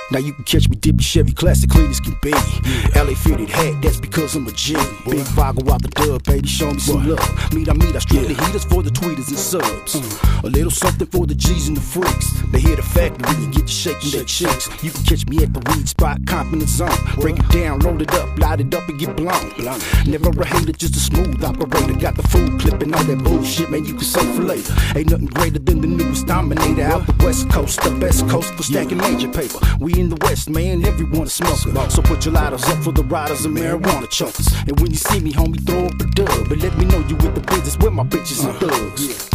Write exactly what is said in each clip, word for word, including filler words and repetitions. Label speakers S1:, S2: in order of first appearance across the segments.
S1: Now you can catch me dipping Chevy Classic, clean as can be. L A fitted hat, that's because I'm a G. Big Vago out the dub, baby, show me some love. Meet I meet, I strip the heaters for the tweeters and subs. A little something for the G's and the freaks. They hear the factory and get you shaking that shakes. You can catch me at the weed spot, confidence zone. Break it down, load it up, light it up and get blown. Never a hater, just a smooth operator. Got the food clipping all that bullshit, man, you can save for later. Ain't nothing greater than the newest dominator out the west coast, the best coast for stacking major paper. We in the west, man, everyone a smoker. So put your lighters up for the riders and marijuana chokers. And when you see me, homie, throw up a dub. But let me know you with the business with my bitches and thugs.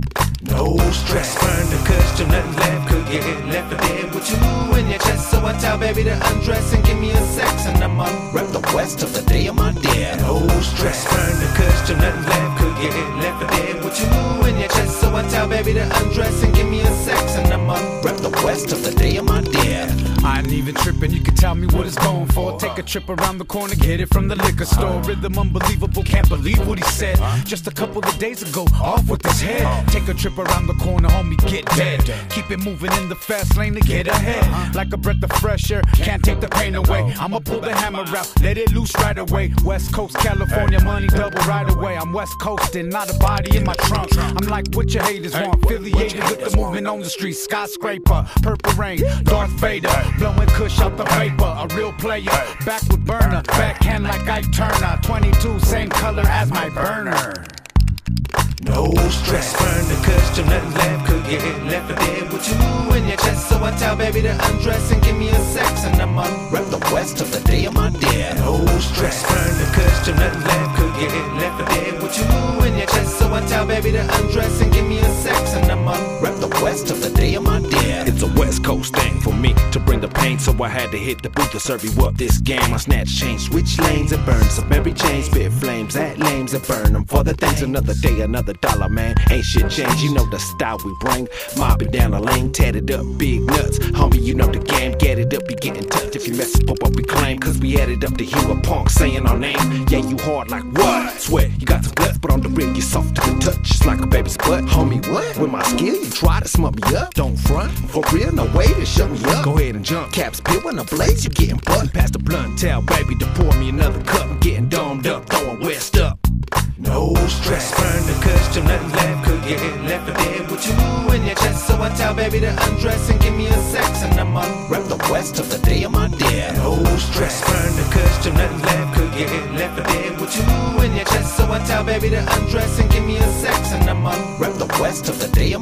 S2: No stress, burn the cushion, nothing left, could get left for dead with you in your chest. So I tell baby to undress and give me a sex, and I'ma rep the west till the day of my death. No stress, burn the cushion, nothing left, could get left for dead with you in your chest. So I tell baby to undress and give me a sex, and I'ma rep the west till the day of my death.
S3: I ain't even tripping, you can tell me what it's going for. Take a trip around the corner, get it from the liquor store. Rhythm unbelievable, can't believe what he said. Just a couple of days ago, off with his head. Take a trip around the corner, homie, get dead. Keep it moving in the fast lane to get ahead. Like a breath of fresh air, can't take the pain away. I'ma pull the hammer out, let it loose right away. West Coast, California, money double right away. I'm West Coastin', not a body in my trunk. I'm like what your haters want, affiliated with the movement on the street. Skyscraper, purple rain, Darth Vader, blowing kush out the vapor. A real player, back with burner, backhand like Ike Turner. twenty-two, same color as my burner.
S2: No stress, burn the cushion, nothing left, could get left for dead with you in your chest. So I tell baby to undress and give me a sex, and I'ma rep the west till the day of my death. No stress, burn the cushion, nothing left, could get left for dead with you in your chest. So I tell baby to undress and give me a sex, and I'ma rep the west till the day of my death.
S4: It's a West Coast thing for me to bring the pain, so I had to hit the booth to serve you up this game. I snatch change, switch lanes and burn some every chain, spit flames at lames and burn them for the things. Another day, another dollar, man, ain't shit changed. You know the style we bring, mobbing down the lane, tatted up, big nuts. Homie, you know the game, get it up, you get in touch. If you mess up what we claim, cause we added up to hear a punk saying our name. Yeah, you hard like what? Swear, you got some guts, but on the real, you soft to the touch, just like a baby's butt. Homie, what? With my skill, you try to smut me up. Don't front, for real, no way to shut me up. Go ahead and jump, caps peeling a blaze, you getting butt. Pass the blunt, tell baby to pour me another cup. I'm getting domed up, throwing west up.
S2: No stress, burn the cushion, nothing left, could get left for dead with you in your chest. So I tell baby to undress and give me a sex, and I'ma rep the west till the day of my death. No stress, burn the cushion, nothing left, could get left for dead with you in your chest. So I tell baby to undress and give me a sex, and I'ma rep the west till the day of my death.